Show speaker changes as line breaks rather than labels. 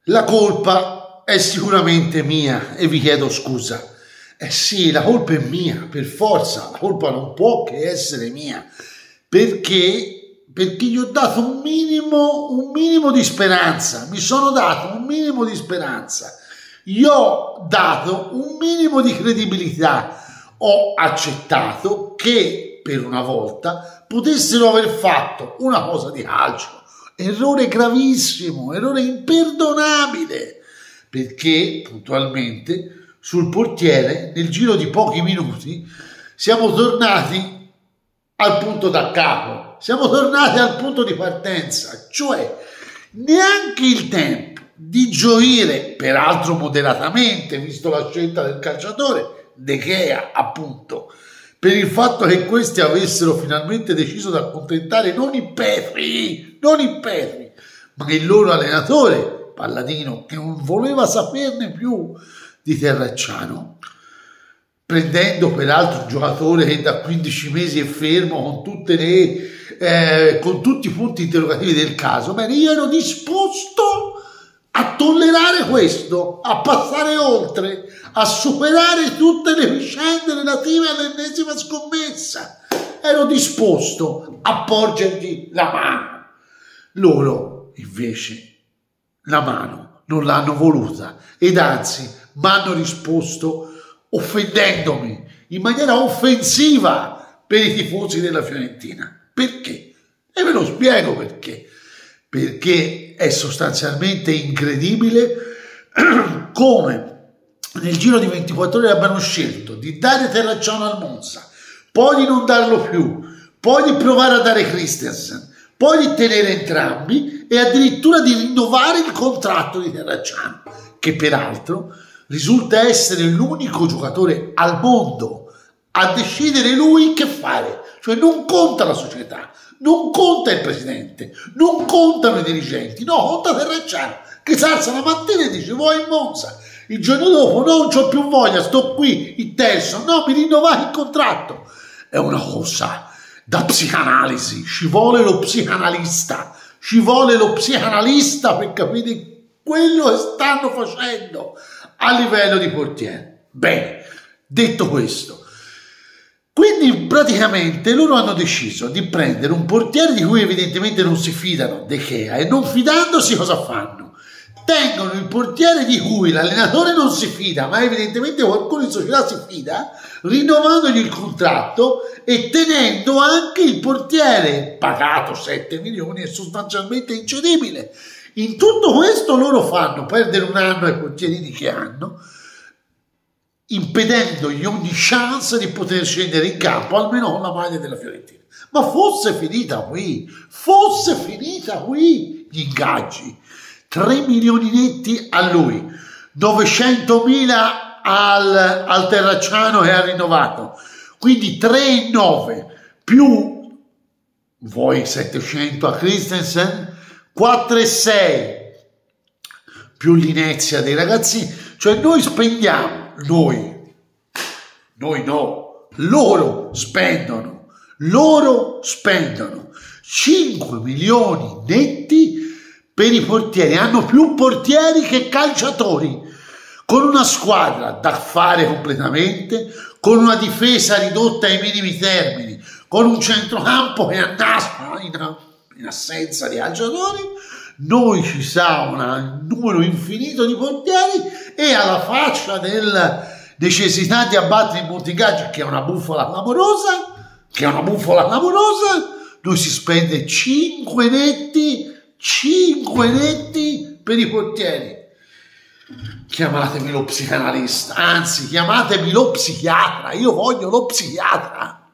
La colpa è sicuramente mia e vi chiedo scusa. Eh sì, la colpa è mia, per forza, la colpa non può che essere mia, perché gli ho dato un minimo di speranza, mi sono dato un minimo di speranza, gli ho dato un minimo di credibilità, ho accettato che per una volta potessero aver fatto una cosa di calcio. Errore gravissimo, errore imperdonabile, perché puntualmente sul portiere nel giro di pochi minuti siamo tornati al punto da capo, siamo tornati al punto di partenza, cioè neanche il tempo di gioire, peraltro moderatamente, visto la scelta del calciatore, De Gea appunto, per il fatto che questi avessero finalmente deciso di accontentare non i Petri, ma il loro allenatore, Palladino, che non voleva saperne più di Terracciano, prendendo peraltro un giocatore che da 15 mesi è fermo con tutti i punti interrogativi del caso. Bene, io ero disposto a tollerare questo, a passare oltre, a superare tutte le vicende relative all'ennesima scommessa. Ero disposto a porgergli la mano. Loro invece la mano non l'hanno voluta ed anzi mi hanno risposto offendendomi in maniera offensiva per i tifosi della Fiorentina. Perché? E ve lo spiego perché. Perché è sostanzialmente incredibile come nel giro di 24 ore abbiano scelto di dare Terracciano al Monza, poi di non darlo più, poi di provare a dare Christensen, poi di tenere entrambi e addirittura di rinnovare il contratto di Terracciano, che peraltro risulta essere l'unico giocatore al mondo a decidere lui che fare, cioè non conta la società, non conta il presidente, non contano i dirigenti, no, conta Terracciano che si alza la mattina e dice vuoi in Monza, il giorno dopo no, non c'ho più voglia, sto qui, il terzo, no, mi rinnovate il contratto. È una cosa da psicanalisi, ci vuole lo psicanalista per capire quello che stanno facendo a livello di portiere. Bene, detto questo, quindi praticamente loro hanno deciso di prendere un portiere di cui evidentemente non si fidano, De Gea, e non fidandosi cosa fanno? Tengono il portiere di cui l'allenatore non si fida, ma evidentemente qualcuno in società si fida, rinnovandogli il contratto e tenendo anche il portiere pagato 7 milioni e sostanzialmente incedibile. In tutto questo loro fanno perdere un anno ai portierini che hanno, impedendogli ogni chance di poter scendere in campo, almeno con la maglia della Fiorentina. Ma fosse finita qui gli ingaggi, 3 milioni netti a lui, 900.000 al Terracciano che ha rinnovato, quindi 3,9 più voi 700 a Christensen, 4,6 più l'inezia dei ragazzi, cioè noi spendiamo, noi no, loro spendono 5 milioni netti per i portieri, hanno più portieri che calciatori, con una squadra da fare completamente, con una difesa ridotta ai minimi termini, con un centrocampo che annaspa in assenza di calciatori. Noi ci sa un numero infinito di portieri e alla faccia della necessità di abbattere i monticaggi, che è una bufala clamorosa, noi si spende 5 netti per i portieri. Chiamatemi lo psicanalista, anzi chiamatemi lo psichiatra, io voglio lo psichiatra.